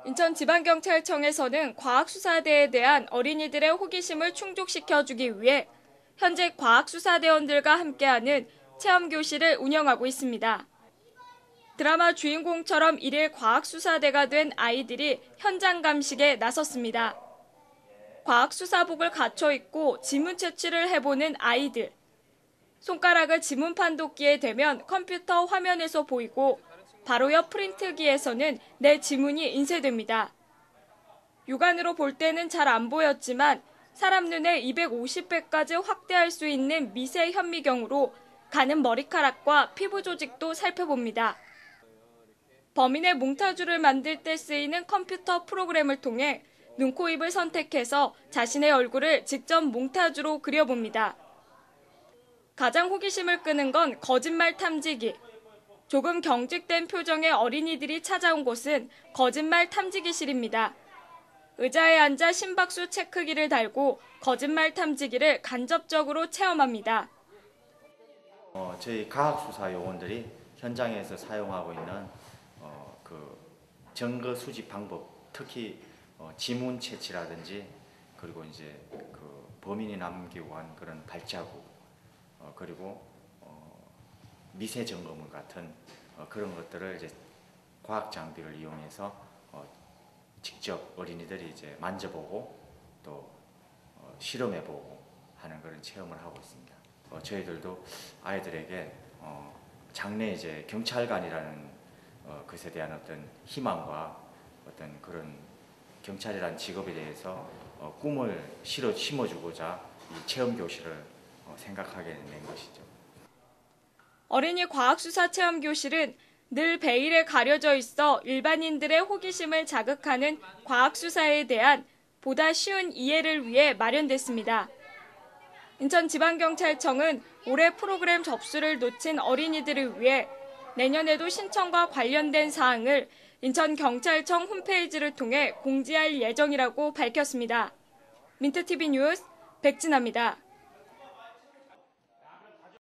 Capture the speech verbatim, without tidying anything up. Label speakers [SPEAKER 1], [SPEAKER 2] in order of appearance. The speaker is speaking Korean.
[SPEAKER 1] 인천지방경찰청에서는 과학수사대에 대한 어린이들의 호기심을 충족시켜주기 위해 현재 과학수사대원들과 함께하는 체험교실을 운영하고 있습니다. 드라마 주인공처럼 일일 과학수사대가 된 아이들이 현장 감식에 나섰습니다. 과학수사복을 갖춰 입고 지문 채취를 해보는 아이들. 손가락을 지문 판독기에 대면 컴퓨터 화면에서 보이고 바로 옆 프린트기에서는 내 지문이 인쇄됩니다. 육안으로 볼 때는 잘 안 보였지만 사람 눈의 이백오십 배까지 확대할 수 있는 미세 현미경으로 가는 머리카락과 피부 조직도 살펴봅니다. 범인의 몽타주를 만들 때 쓰이는 컴퓨터 프로그램을 통해 눈, 코, 입을 선택해서 자신의 얼굴을 직접 몽타주로 그려봅니다. 가장 호기심을 끄는 건 거짓말 탐지기. 조금 경직된 표정의 어린이들이 찾아온 곳은 거짓말 탐지기실입니다. 의자에 앉아 심박수 체크기를 달고 거짓말 탐지기를 간접적으로 체험합니다.
[SPEAKER 2] 어, 저희 과학수사 요원들이 현장에서 사용하고 있는 어, 그 증거 수집 방법, 특히 어, 지문 채취라든지 그리고 이제 그 범인이 남기고 간 그런 발자국 어, 그리고 어, 미세 점검물 같은 어, 그런 것들을 이제 과학 장비를 이용해서 어, 직접 어린이들이 이제 만져보고 또 어, 실험해보고 하는 그런 체험을 하고 있습니다. 어, 저희들도 아이들에게 어, 장래 이제 경찰관이라는 어, 것에 대한 어떤 희망과 어떤 그런 경찰이라는 직업에 대해서 어, 꿈을 실어 심어주고자 이 체험 교실을 어, 생각하게 된 것이죠.
[SPEAKER 1] 어린이 과학수사 체험교실은 늘 베일에 가려져 있어 일반인들의 호기심을 자극하는 과학수사에 대한 보다 쉬운 이해를 위해 마련됐습니다. 인천지방경찰청은 올해 프로그램 접수를 놓친 어린이들을 위해 내년에도 신청과 관련된 사항을 인천경찰청 홈페이지를 통해 공지할 예정이라고 밝혔습니다. 민트티비 뉴스 백진아입니다.